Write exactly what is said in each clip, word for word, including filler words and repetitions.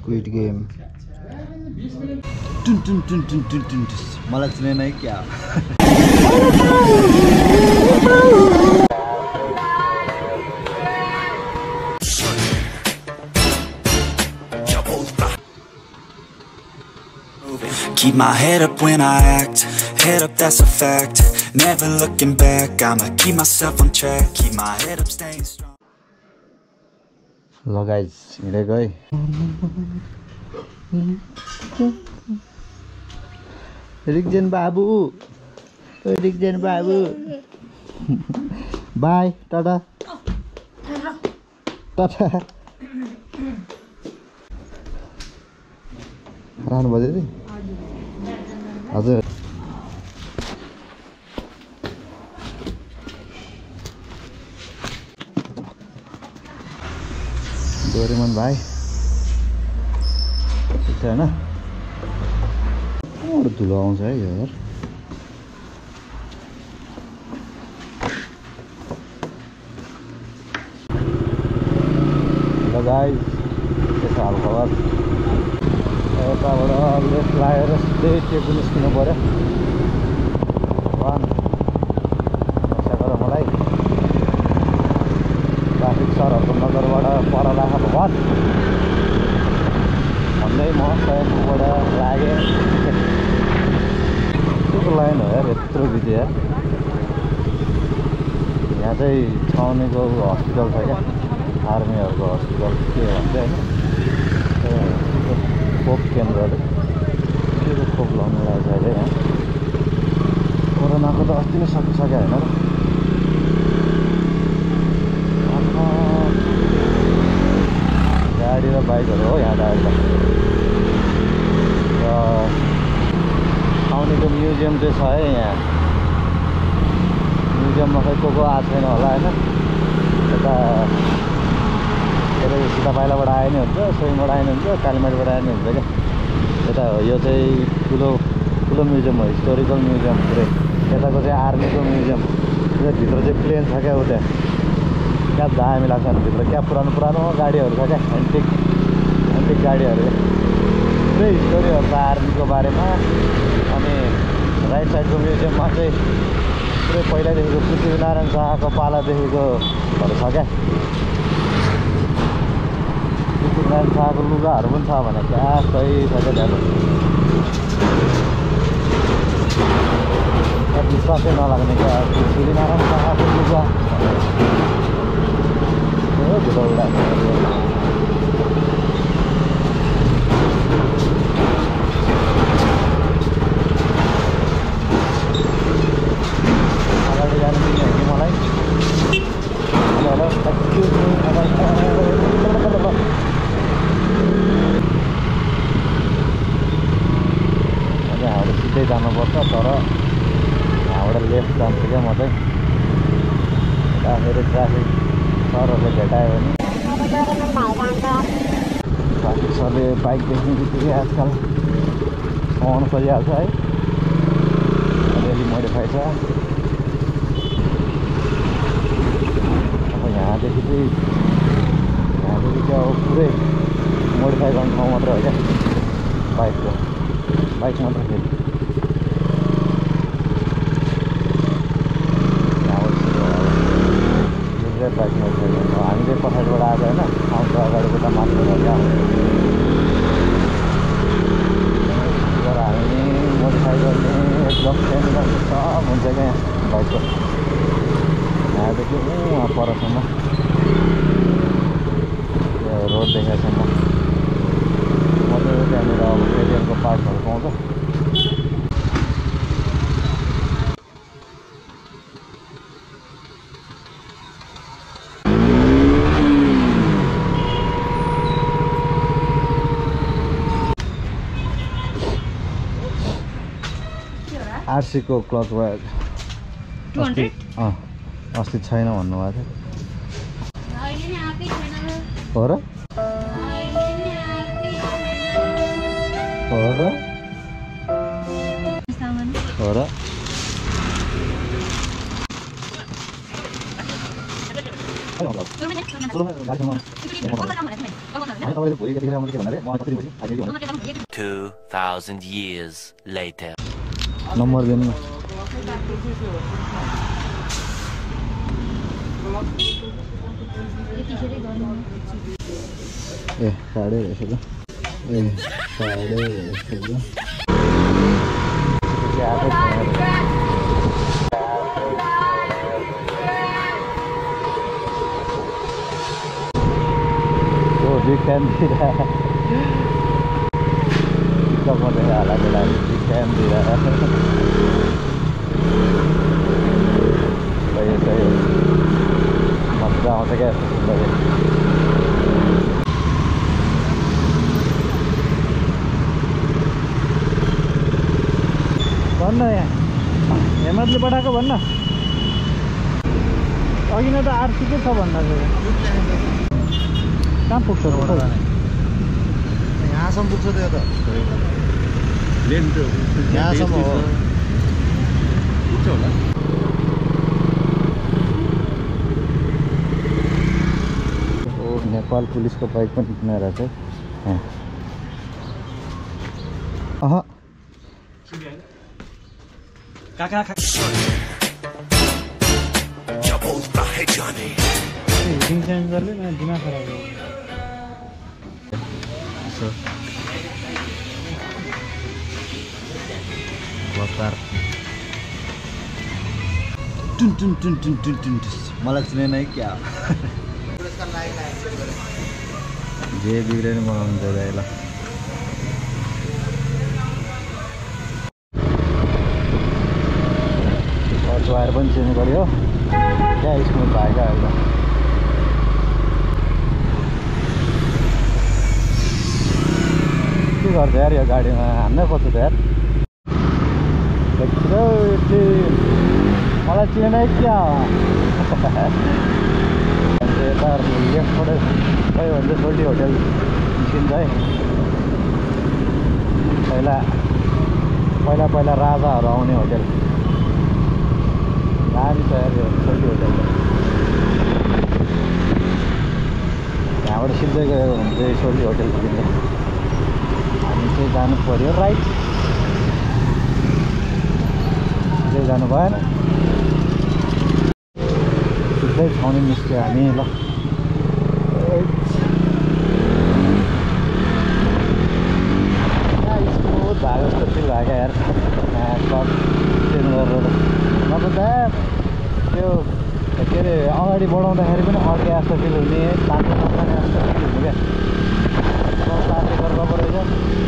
Squid Game. टुन टुन टुन टुन टुन टुन मलाई चिनेन है क्या Keep my head up when I act, head up that's a fact. Never looking back, I'ma keep myself on track. Keep my head up staying strong. ल गाइस हिँडेको है रिक्जेन बाबु रिक्जेन बाबु बाई टाटा टाटा रानु बज्यो नि हजुर डोरेमन भाइ ठिक छ होइन कहाँबाट धुलो आउँछ है यो यार ल गाइस के छ हालखबर यताबाट लेफ्ट लागेर सिधै टेपु निस्किनु पऱ्यो वान रक्षा गर मलाई ट्राफिक सरहरूको नगरबाट पर लाख भवन भन्दै म सयबाट लागेँ के लाइन हो यार यत्रो बित्यो यार यहाँ चाहिँ छाउनेको हस्पिटल छ क्या आर्मीहरूको हस्पिटल के भन्छ होइन खोप केन्द्रहरू के को खोप लाउनु लागेको छ अहिले यहाँ कोरोनाको त अस्ति नै सकिसक्यो होइन र गाडी र बाइकहरू हो यहाँ डाइरेक्ट र आउनेको म्युजियम चाहिँ छ है यहाँ म्युजियममा खै को को आएको छैन होला होइन यता सीता पाइलाबाट आए नि हुन्छ सोइङबाट आए नि हुन्छ कालीमाटीबाट आए नि हुन्छ क्या यता यो चाहिँ ठुलो ठुलो म्युजियम हो हिस्टोरिकल म्युजियम पुरै यताको चाहिँ आर्मीको म्युजियम भित्र चाहिँ प्लेन छ क्या उ त्यहाँ क्या दामी लाग्छ भित्र क्या पुरानो पुरानो गाडीहरू छ क्या एन्टिक एन्टिक गाडीहरू पुरै हिस्टोरीहरू छ आर्मीको बारेमा अनि राइट साइडको म्युजियममा चाहिँ पुरै पहिल्यैदेखिको पृथ्वीनारायण शाहको पालादेखिकोहरू छ क्या पृथ्वीनारायण शाहको लुगाहरू पनि छ भने क्या सही छ क्या त्यहाँ विश्वासै नलाग्ने क्या पृथ्वीनारायण शाहको लुगा धुलोउडा अगाडि जानु दिने हो कि मलाई यहाँबाट सिधै जानुपर्छ तर यहाँबाट लेफ्ट जान्छु क्या म चाहिँ यता फेरि ट्राफिक सरहरूले भेटायो भने ट्राफिक सरले बाइक देख्ने बित्तिकै आजकल समाउनु खोजिहाल्छ है अलिअलि मोडिफाई छ अब यहाँदेखि चाहिँ यहाँदेखि चाहिँ अब पुरै मोडिफाई गर्ने ठाउँ मात्र हो क्या बाइकको बाइक मात्र फेरि बाइक मोडिफाई गर्छ हामी चाहिँ पछाडिबाट आएको होइन आउँछ अगाडिबाट मात्र क्या तर हामी मोडिफाई गर्ने एकदम ट्रेन गर्ने सब हुन्छ क्या यहाँ बाइकको यहाँदेखि उहाँ परसम्म यो रोड देखाएसम्म मजाले त्यहाँनिर अब केटिएमको पार्ट्सहरू पाउँछ आरसीको क्लच वायर अस्ति अँ अस्ति छैन भन्नुभएको थियो हो र हो र हो र Two thousand years later. Number दिनु न ए साढे रहेछ त ए साढे रहेछ त ओ बिग फ्यान दिइरह कमले हाला बेला बिग फ्यान दिइरह सही सही मजा आउँछ क्या सुन्दा भन्न यहाँ हेमन्तले पठाएको भन्न अघि नै त आरसी के छ भन्न कहाँ पुग्छ यहाँसम्म पुग्छ त्यो त यहाँसम्म हो पुग्छ होला ओ नेपाल पुलिसको बाइक पनि किन रहेछ अह काका हिटिङ सेन्सरले न दिमाग खराब हो बस्तार टुन टुन टुन टुन टुन टुन मलाई चिने नै क्या जे बिग्रे नि बनाउनु चाहिँ ल वायर पनि चेन्ज गर्यो क्या स्मुथ भयो क्या एकदम के गर्छ यार यो गाडीमा हान्नै पर्छ त यार मलाई चिने क्या यता लेफ्टबाट खै भन्छ सोल्टी होटल निस्किन्छ है पहिला पहिला पहिला राजाहरू आउने होटल दामी छ यार यो सोल्टी होटल यहाँबाट सिधै गयो भने चाहिँ सोल्टी होटल पुगिन्छ हामी चाहिँ जानु पऱ्यो राइट सिधै जानु भएन सिधै ठाउँै निस्क्यो हामी ल स्मुथ भएको जस्तो फिल भयो क्या यार सब चेन्ज गरेर नत्र त त्यो के अरे अगाडि बढाउँदाखेरि पनि अर्कै जस्तो फिल हुने तातो नखाने जस्तो फिल हुने क्या सब तातो गर्नु रहेछ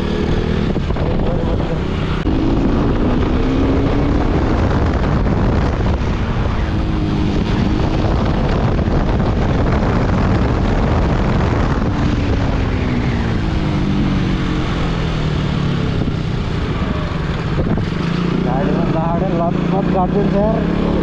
गाडीमा जाडे लतपत काटिदिन्छ यार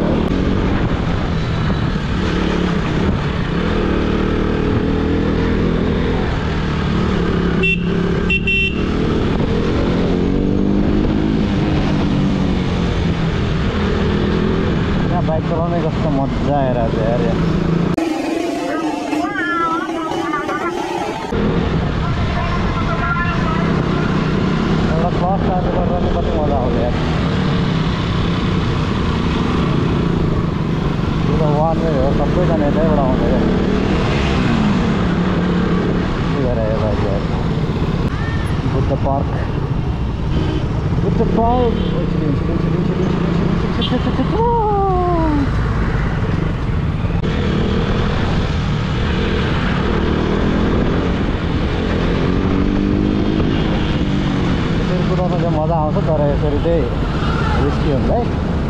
बाइक चलाउने कस्तो मजा आइरहेको छ यार यहाँ एउटा क्लच चार्ज गरेर पनि कति मजा आउँछ यार यो त वान वे हो सबैजना यतैबाट आउँछ क्या के गरेर यो बाइक यार बुद्ध पार्क बुद्ध पार्क कुदाउन चाहिँ मजा आउँछ तर यसरी चाहिँ रिस्की हुन्छ है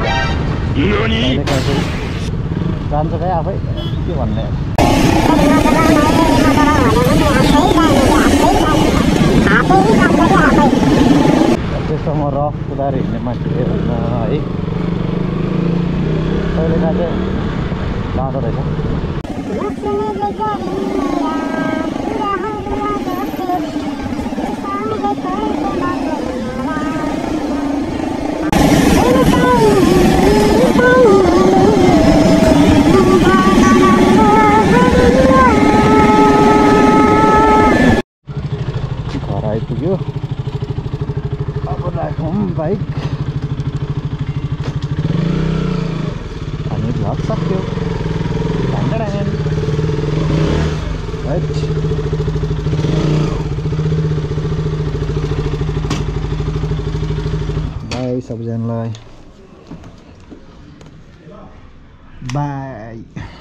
जान्छ खै आफै के भन्ने त्यस्तोमा रफ कुदाएर हिँड्ने मान्छे होइन है कहिलेकाहीँ चाहिँ जाँदो रहेछ आइपुग्यो अब राखौँ बाइक अनि भ्लग सक्यो बाई सबैजनालाई बाई।